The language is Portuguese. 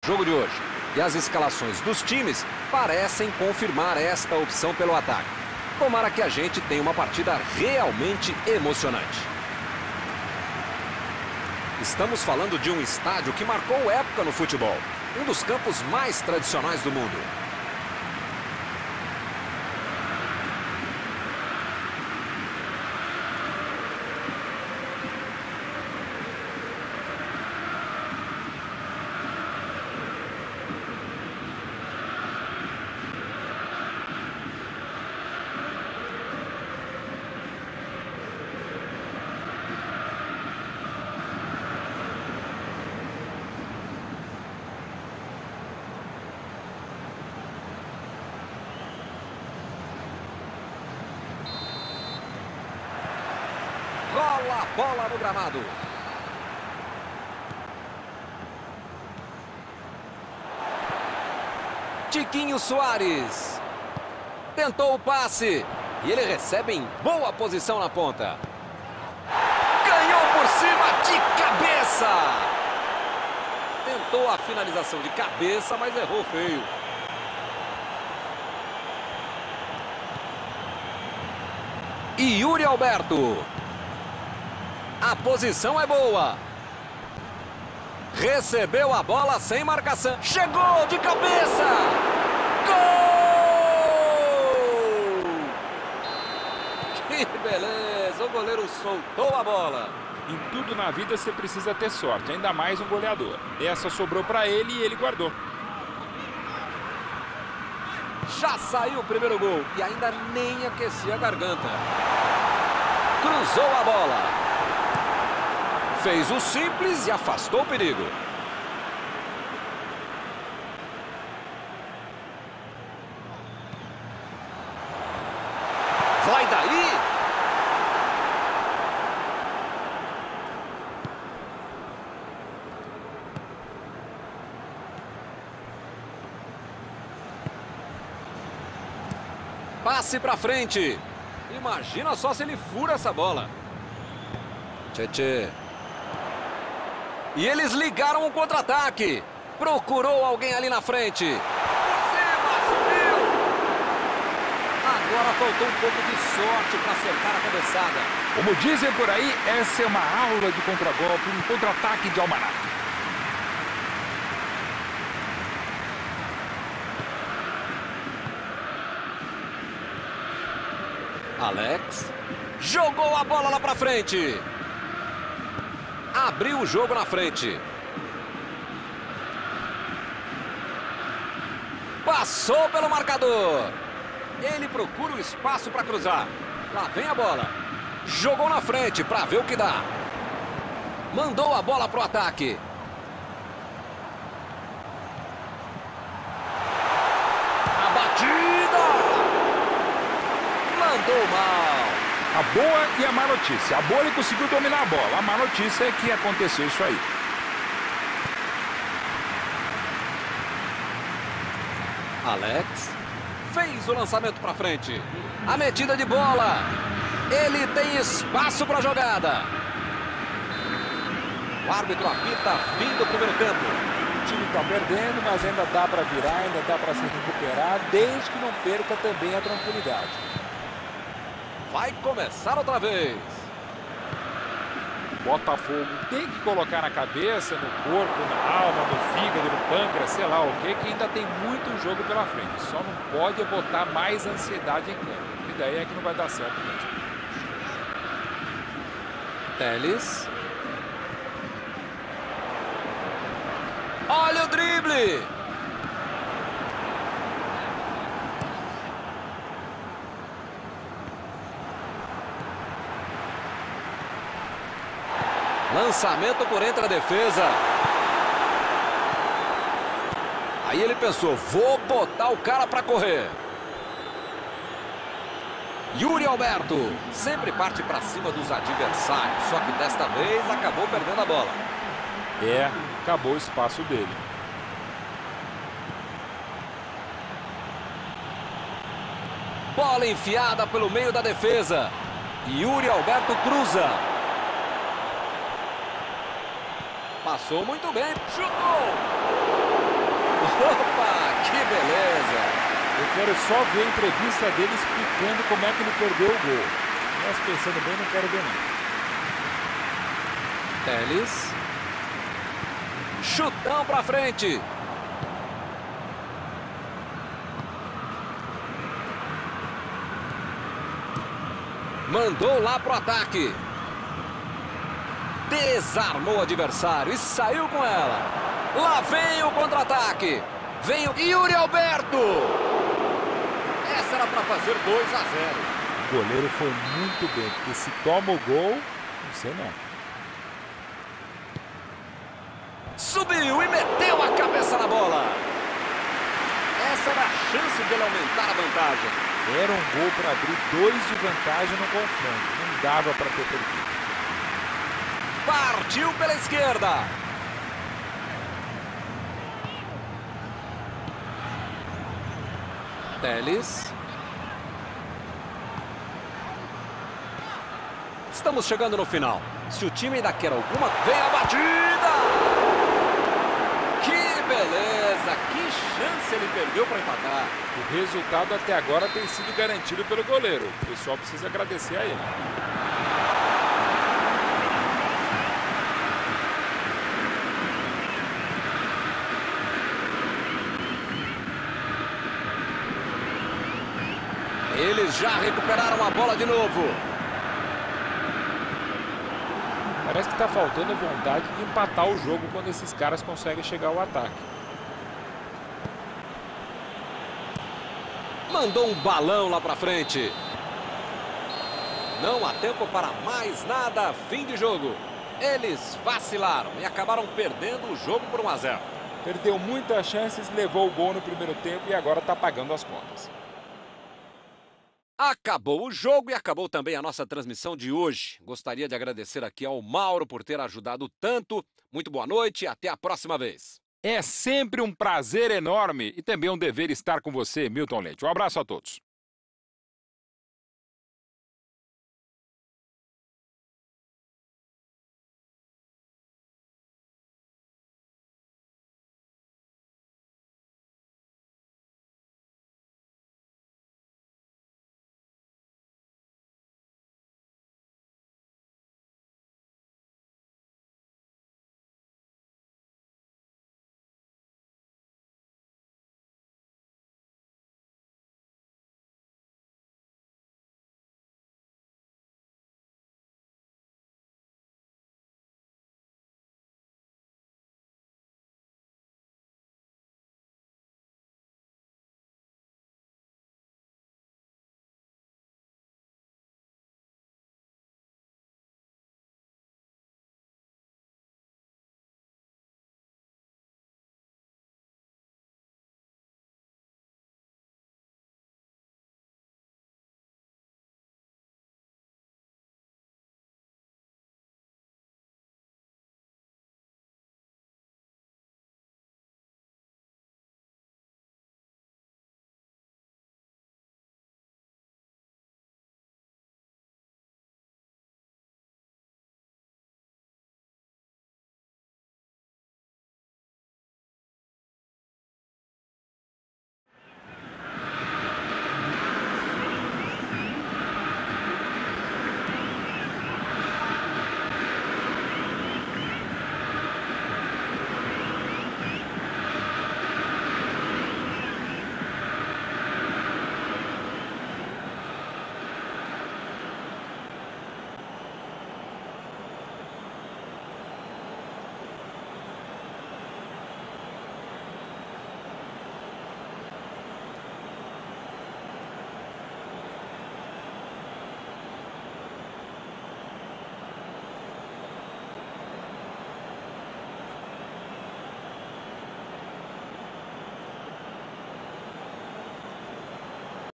jogo de hoje. E as escalações dos times parecem confirmar esta opção pelo ataque. Tomara que a gente tenha uma partida realmente emocionante. Estamos falando de um estádio que marcou época no futebol. Um dos campos mais tradicionais do mundo. Rola a bola no gramado. Tiquinho Soares. Tentou o passe. E ele recebe em boa posição na ponta. Ganhou por cima de cabeça. Tentou a finalização de cabeça, mas errou feio. E Yuri Alberto. A posição é boa. Recebeu a bola sem marcação. Chegou de cabeça. Gol! Que beleza. O goleiro soltou a bola. Em tudo na vida você precisa ter sorte, ainda mais um goleador. Essa sobrou para ele e ele guardou. Já saiu o primeiro gol e ainda nem aquecia a garganta. Cruzou a bola. Fez o simples e afastou o perigo. Vai daí! Passe pra frente. Imagina só se ele fura essa bola. Tchê. E eles ligaram o contra-ataque. Procurou alguém ali na frente. Por cima, subiu. Agora faltou um pouco de sorte para acertar a cabeçada. Como dizem por aí, essa é uma aula de contragolpe, um contra-ataque de almanac. Alex jogou a bola lá pra frente. Abriu o jogo na frente. Passou pelo marcador. Ele procura o espaço para cruzar. Lá vem a bola. Jogou na frente para ver o que dá. Mandou a bola pro ataque. A batida. Mandou mal. A boa e a má notícia. A boa, ele conseguiu dominar a bola. A má notícia é que aconteceu isso aí. Alex fez o lançamento para frente. A metida de bola. Ele tem espaço para a jogada. O árbitro apita fim do primeiro tempo. O time está perdendo, mas ainda dá para virar, ainda dá para se recuperar, desde que não perca também a tranquilidade. Vai começar outra vez. Botafogo tem que colocar na cabeça, no corpo, na alma, no fígado, no pâncreas, sei lá o que ainda tem muito jogo pela frente. Só não pode botar mais ansiedade em campo. E daí é que não vai dar certo mesmo. Teles. Olha o drible. Lançamento por entre a defesa. Aí ele pensou, vou botar o cara para correr. Yuri Alberto sempre parte para cima dos adversários, só que desta vez acabou perdendo a bola. Acabou o espaço dele. Bola enfiada pelo meio da defesa. Yuri Alberto cruza. Passou muito bem, chutou. Opa, que beleza! Eu quero só ver a entrevista dele explicando como é que ele perdeu o gol. Mas pensando bem, não quero ver não. Telles. Chutão pra frente. Mandou lá pro ataque. Desarmou o adversário e saiu com ela. Lá vem o contra-ataque. Vem o Yuri Alberto. Essa era para fazer 2-0. O goleiro foi muito bem, porque se toma o gol, não sei não. Subiu e meteu a cabeça na bola. Essa era a chance dele aumentar a vantagem. Era um gol para abrir 2 de vantagem no confronto. Não dava para ter perdido. Partiu pela esquerda. Telles. Estamos chegando no final. Se o time ainda quer alguma... Vem a batida! Que beleza! Que chance ele perdeu para empatar. O resultado até agora tem sido garantido pelo goleiro. O pessoal precisa agradecer a ele. Eles já recuperaram a bola de novo. Parece que está faltando vontade de empatar o jogo quando esses caras conseguem chegar ao ataque. Mandou um balão lá para frente. Não há tempo para mais nada. Fim de jogo. Eles vacilaram e acabaram perdendo o jogo por 1-0. Perdeu muitas chances, levou o gol no primeiro tempo e agora está pagando as contas. Acabou o jogo e acabou também a nossa transmissão de hoje. Gostaria de agradecer aqui ao Mauro por ter ajudado tanto. Muito boa noite e até a próxima vez. É sempre um prazer enorme e também um dever estar com você, Milton Leite. Um abraço a todos.